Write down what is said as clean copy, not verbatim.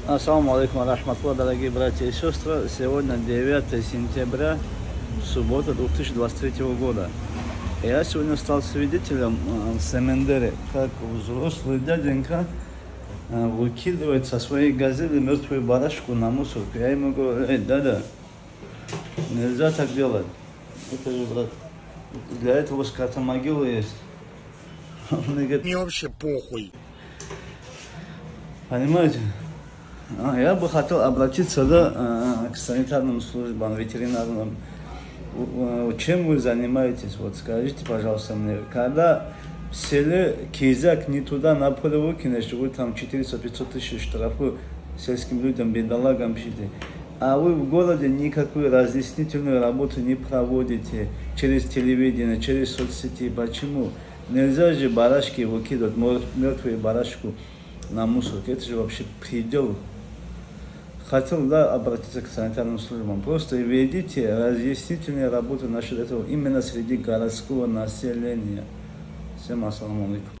Ассаламу алейкум рахматуллах, дорогие братья и сестры. Сегодня 9 сентября, суббота 2023 года. Я сегодня стал свидетелем в Семендере, как взрослый дяденька выкидывает со своей газели мертвую барашку на мусорку. Я ему говорю: дядя, нельзя так делать. Это же, брат, для этого скота могила есть. Он говорит: мне вообще похуй. Понимаете? Я бы хотел обратиться к санитарным службам, ветеринарным. Чем вы занимаетесь? Вот скажите, пожалуйста, мне. Когда в селе кизяк не туда на поле выкинешь, вы там 400-500 тысяч штрафы сельским людям, бедолагам пишите. А вы в городе никакую разъяснительную работу не проводите через телевидение, через соцсети. Почему? Нельзя же барашки выкидывать, мертвую барашку на мусорке. Это же вообще предел. Хотел обратиться к санитарным службам. Просто ведите разъяснительные работы насчет этого именно среди городского населения. Всем ассаламу алейкум.